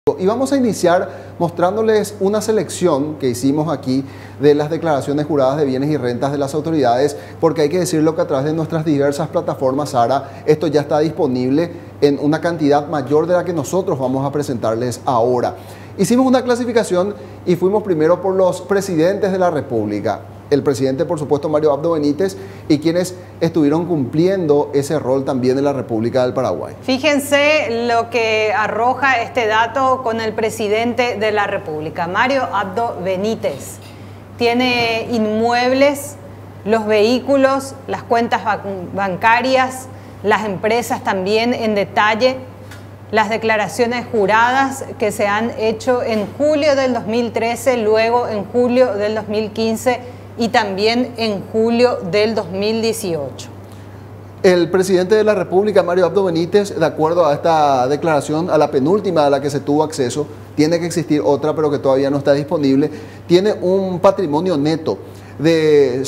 Y vamos a iniciar mostrándoles una selección que hicimos aquí de las declaraciones juradas de bienes y rentas de las autoridades, porque hay que decirlo que a través de nuestras diversas plataformas, Sara, esto ya está disponible en una cantidad mayor de la que nosotros vamos a presentarles ahora. Hicimos una clasificación y fuimos primero por los presidentes de la República. El presidente, por supuesto, Mario Abdo Benítez, y quienes estuvieron cumpliendo ese rol también en la República del Paraguay. Fíjense lo que arroja este dato con el presidente de la República, Mario Abdo Benítez. Tiene inmuebles, los vehículos, las cuentas bancarias, las empresas también en detalle, las declaraciones juradas que se han hecho en julio del 2013, luego en julio del 2015 y también en julio del 2018. El presidente de la República, Mario Abdo Benítez, de acuerdo a esta declaración, a la penúltima a la que se tuvo acceso, tiene que existir otra, pero que todavía no está disponible, tiene un patrimonio neto de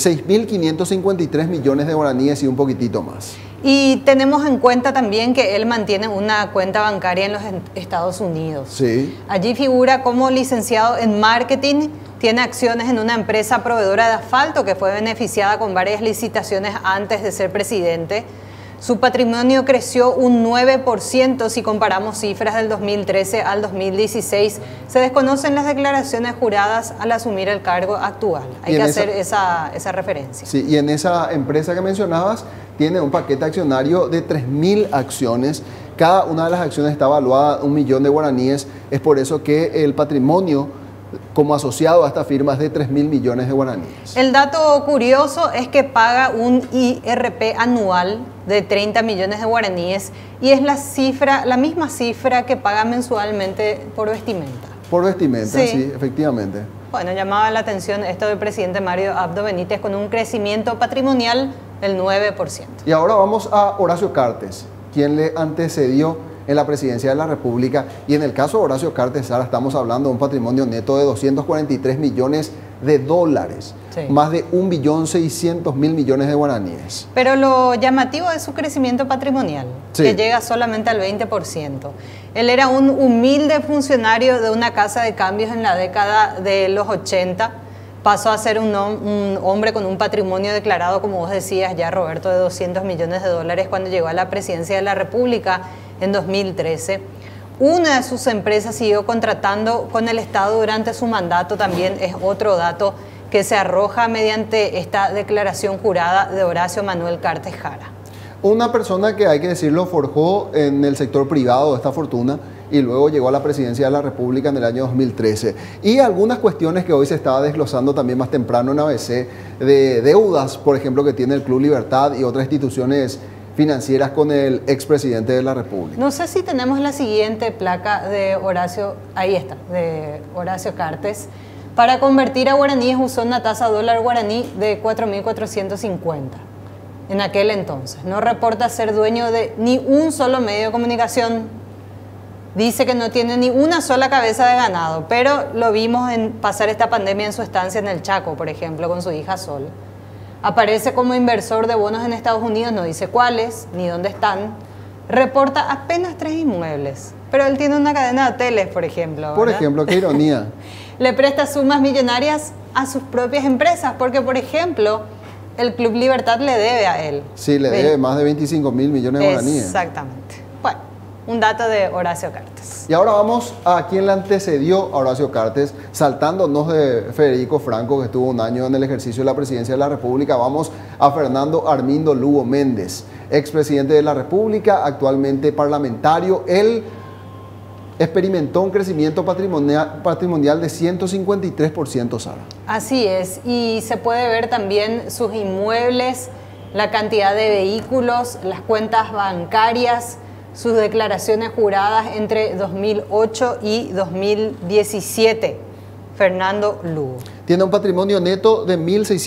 6.553 millones de guaraníes y un poquitito más. Y tenemos en cuenta también que él mantiene una cuenta bancaria en los Estados Unidos. Sí. Allí figura como licenciado en marketing, tiene acciones en una empresa proveedora de asfalto que fue beneficiada con varias licitaciones antes de ser presidente. Su patrimonio creció un 9% si comparamos cifras del 2013 al 2016. Se desconocen las declaraciones juradas al asumir el cargo actual. Hay que hacer esa referencia. Sí, y en esa empresa que mencionabas tiene un paquete accionario de 3.000 acciones. Cada una de las acciones está evaluada en 1 millón de guaraníes. Es por eso que el patrimonio como asociado a esta firma es de 3.000 millones de guaraníes. El dato curioso es que paga un IRP anual de 30 millones de guaraníes y es la misma cifra que paga mensualmente por vestimenta. Por vestimenta, sí, efectivamente. Bueno, llamaba la atención esto del presidente Mario Abdo Benítez con un crecimiento patrimonial del 9%. Y ahora vamos a Horacio Cartes, quien le antecedió en la presidencia de la República, y en el caso de Horacio Cartes, ahora estamos hablando de un patrimonio neto de 243 millones de dólares, más de 1.600.000 millones de guaraníes. Pero lo llamativo es su crecimiento patrimonial, que llega solamente al 20%. Él era un humilde funcionario de una casa de cambios en la década de los 80, pasó a ser un hombre con un patrimonio declarado, como vos decías ya, Roberto, de 200 millones de dólares cuando llegó a la presidencia de la República en 2013. Una de sus empresas siguió contratando con el Estado durante su mandato, también es otro dato que se arroja mediante esta declaración jurada de Horacio Manuel Cartes Jara. Una persona que, hay que decirlo, forjó en el sector privado esta fortuna y luego llegó a la presidencia de la República en el año 2013. Y algunas cuestiones que hoy se estaba desglosando también más temprano en ABC, de deudas, por ejemplo, que tiene el Club Libertad y otras instituciones financieras con el expresidente de la República. No sé si tenemos la siguiente placa de Horacio, ahí está, de Horacio Cartes. Para convertir a guaraníes usó una tasa dólar guaraní de 4.450 en aquel entonces. No reporta ser dueño de ni un solo medio de comunicación. Dice que no tiene ni una sola cabeza de ganado, pero lo vimos pasar esta pandemia en su estancia en el Chaco, por ejemplo, con su hija Sol. Aparece como inversor de bonos en Estados Unidos, no dice cuáles ni dónde están. Reporta apenas 3 inmuebles, pero él tiene una cadena de hoteles, por ejemplo, ¿verdad? Por ejemplo, qué ironía. Le presta sumas millonarias a sus propias empresas, porque, por ejemplo, el Club Libertad le debe a él. Sí, le debe más de 25.000 millones de guaraníes. Exactamente. Bueno, un dato de Horacio Cartes. Y ahora vamos a quien le antecedió a Horacio Cartes, saltándonos de Federico Franco, que estuvo un año en el ejercicio de la presidencia de la República. Vamos a Fernando Armindo Lugo Méndez, expresidente de la República, actualmente parlamentario. Él experimentó un crecimiento patrimonial de 153%, Sara. Así es, y se puede ver también sus inmuebles, la cantidad de vehículos, las cuentas bancarias, sus declaraciones juradas entre 2008 y 2017. Fernando Lugo. Tiene un patrimonio neto de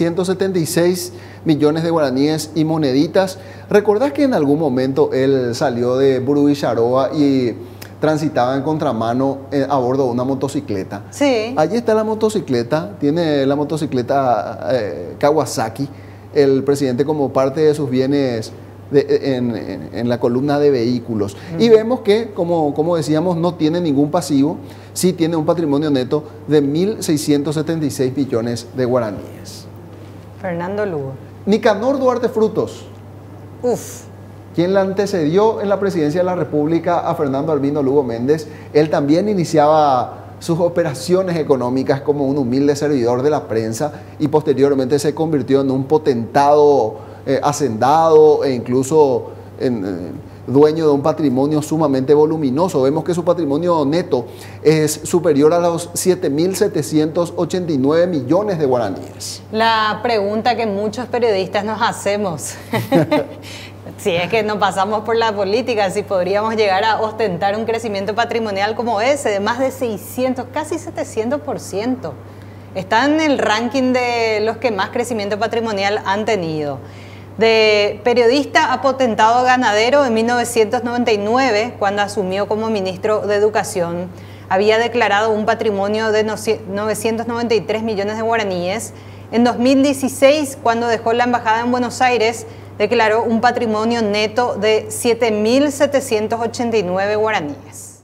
1.676 millones de guaraníes y moneditas. ¿Recordás que en algún momento él salió de Burubisharoa y transitaba en contramano a bordo de una motocicleta? Sí. Allí está la motocicleta, tiene la motocicleta Kawasaki, el presidente como parte de sus bienes en la columna de vehículos. Y vemos que, como decíamos, no tiene ningún pasivo, sí tiene un patrimonio neto de 1.676 billones de guaraníes. Fernando Lugo. Nicanor Duarte Frutos, Uf. quien le antecedió en la presidencia de la República a Fernando Albino Lugo Méndez, él también iniciaba sus operaciones económicas como un humilde servidor de la prensa y posteriormente se convirtió en un potentado hacendado e incluso dueño de un patrimonio sumamente voluminoso. Vemos que su patrimonio neto es superior a los 7.789 millones de guaraníes. La pregunta que muchos periodistas nos hacemos, si es que no pasamos por la política, si podríamos llegar a ostentar un crecimiento patrimonial como ese, de más de 600, casi 700%. Está en el ranking de los que más crecimiento patrimonial han tenido. De periodista a potentado ganadero, en 1999, cuando asumió como ministro de Educación, había declarado un patrimonio de 993 millones de guaraníes. En 2016, cuando dejó la embajada en Buenos Aires, declaró un patrimonio neto de 7.789 guaraníes.